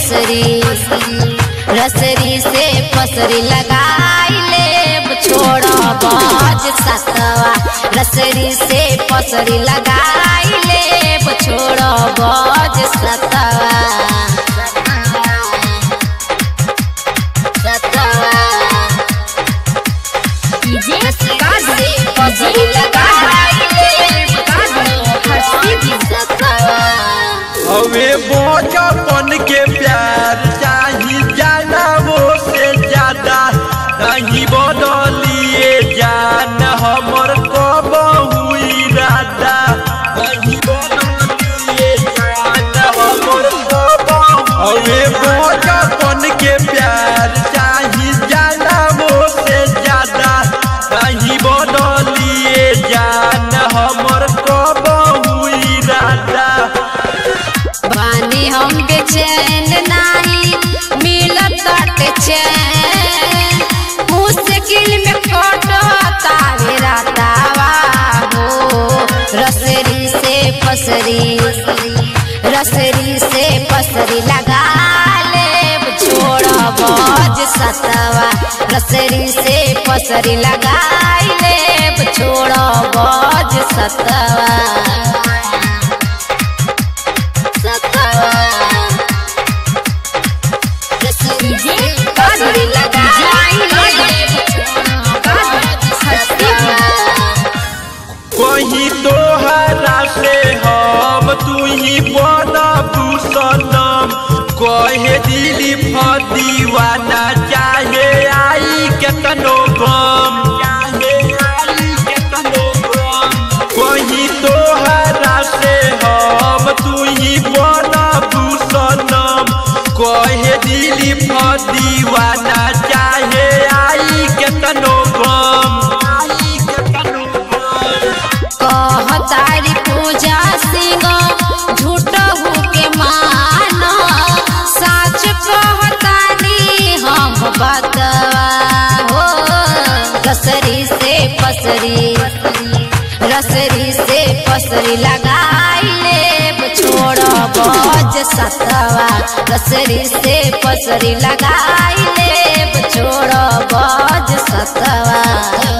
पसरी, रसरी से पसरी लगाई ले छोड़ बाज सतवा। रसरी से पसरी लगाई ले छोड़ बाज सतवा। हवे बचपन के प्यार चाही जाना वो से ज्यादा नहीं बदलिए जान हमर कब हुई राधा। नहीं बदलिए जान हमर कब। हवे बचपन के प्यार चाही जाना वो से ज्यादा नहीं बदलिए जान हमर कब हुई राधा। बानी हम बेचैन नहीं मिलत चैन, मुश्किल में कटता रातावा हो। रसरी से पसरी, रसरी से पसरी लगा ले छोड़ बाज सतवा। रसरी से पसरी लगा ले छोड़ बाज सतवा। कहीं तोहरा से हम तू ही बनबू सनम, कहे दिली दीवाना चाहे आई केतनो गम। कहीं तोहरा से हम तू ही बनबू सनम, कहे दिली दीवाना चाहे आई केतनो गम। कहतारी पूजा सिंह झूठ के मान, सच कहतानी हम बतवा हो। रसरी से पसरी, रसरी से पसरी लगाई ले छोड़ बाज सतवा। रसरी से पसरी लगाई ले छोड़ बाज सतवा।